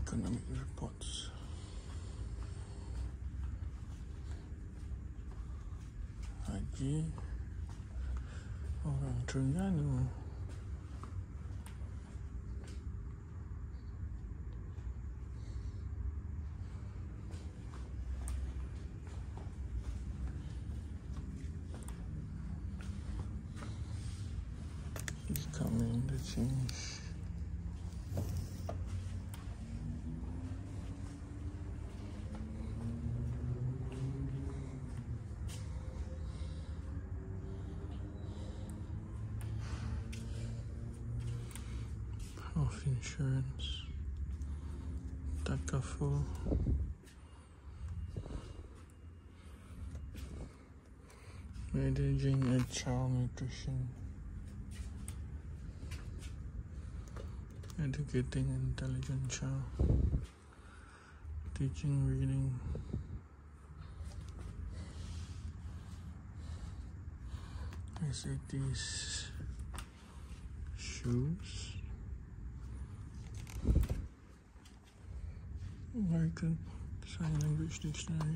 Economic reports. Haji orang Terengganu. He's coming to change. Health insurance, Takaful, managing a child nutrition, educating an intelligent child, teaching reading, SATs, shoes, American Sign Language Dictionary,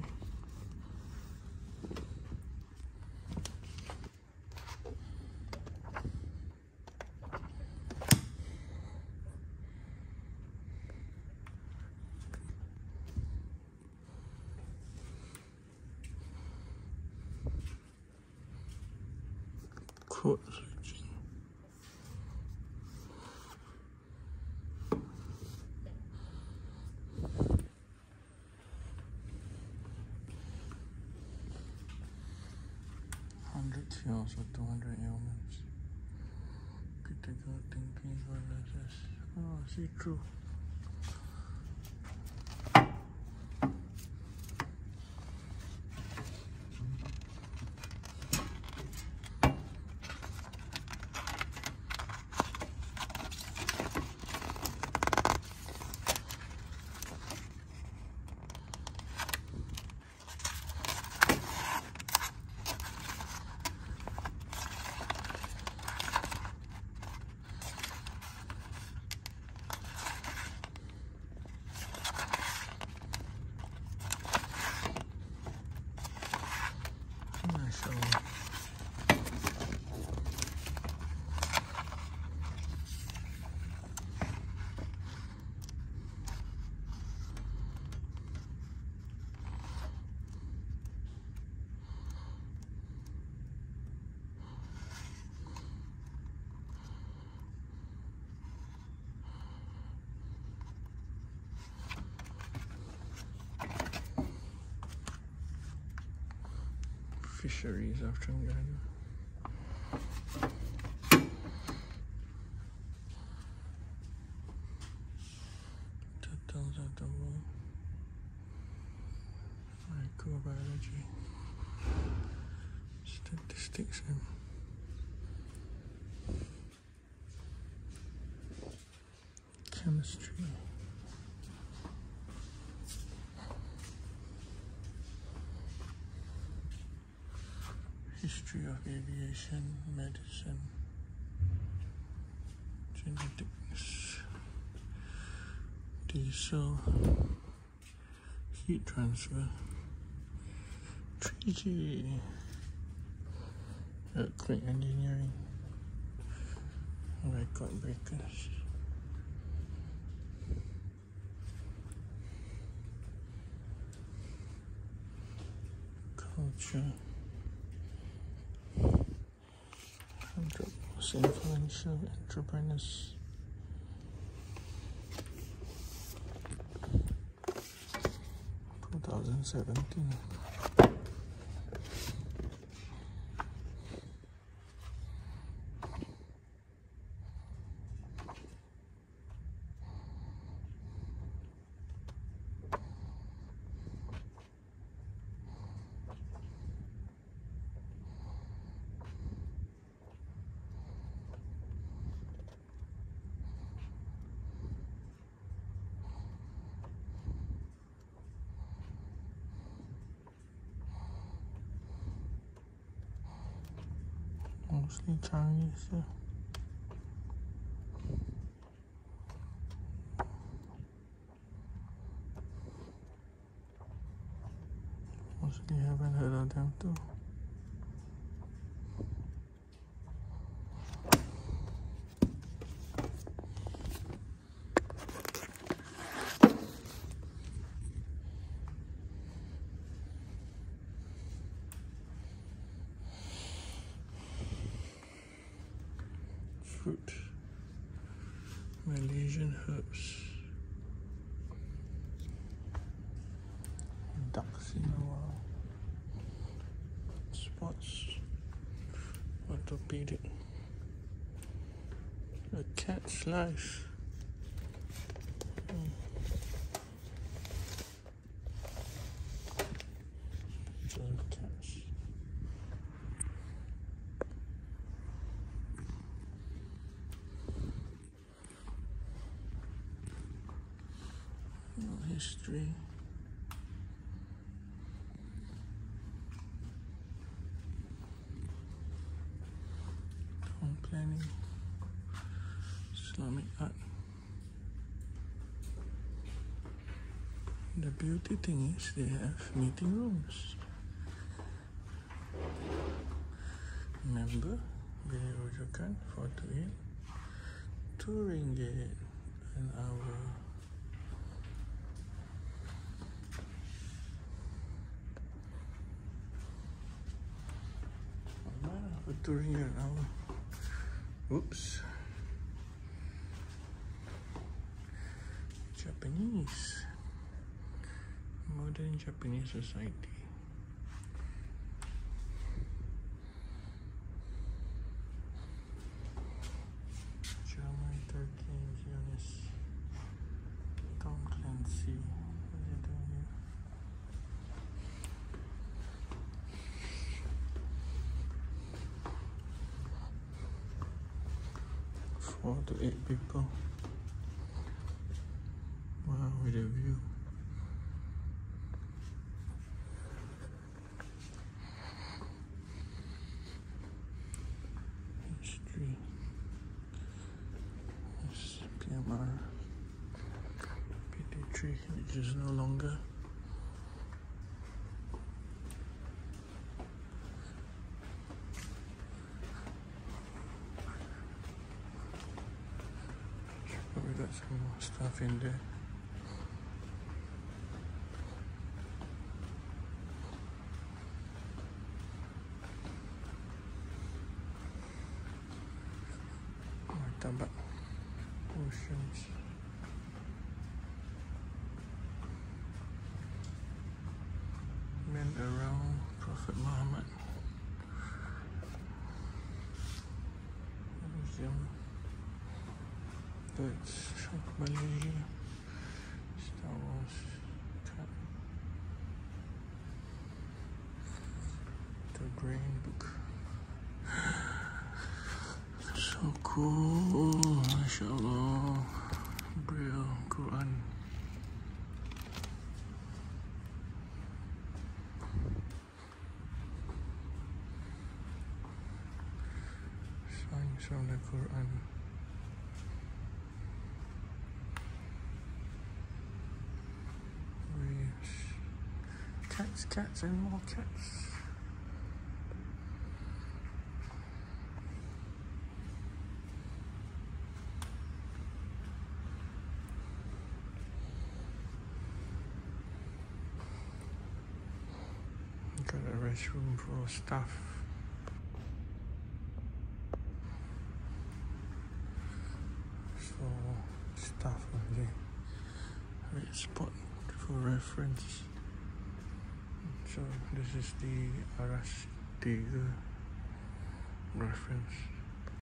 quote searching, kills with 200 ailments. Critical thinking analysis. Oh, see true. Fisheries of Terengganu. Turtles of the world. Microbiology. Statistics and chemistry. History of aviation, medicine, genetics, diesel, heat transfer, treaty, earthquake engineering, record breakers, culture, most influential entrepreneurs, (2017). Mostly Chinese. them too. Fruit. Malaysian herbs. Ducks in a while. Spots. Orthopedic. A cat slice. Joint cats. No history. Home planning. Islamic art. The beauty thing is they have meeting rooms. Remember, bilik rujukan 428 RM2 an hour. For RM2 an hour. Oops. Japanese. Modern Japanese society. German, Turkey, Zionist. Tom Clancy. What are you doing here? 4 to 8 people. Wow, with a view. History. This PMR PT3, which is no longer. We got some more stuff in there. Martabat Oceans. Men around Prophet Muhammad. Museum. That's Malaysia. Star Wars cat. The Brain Book. So cool, mashallah. Braille Quran. Songs from the Quran. Cats and more cats. Got a restroom for staff. For staff only. Great spot for reference. So this is the Aras Tiga reference.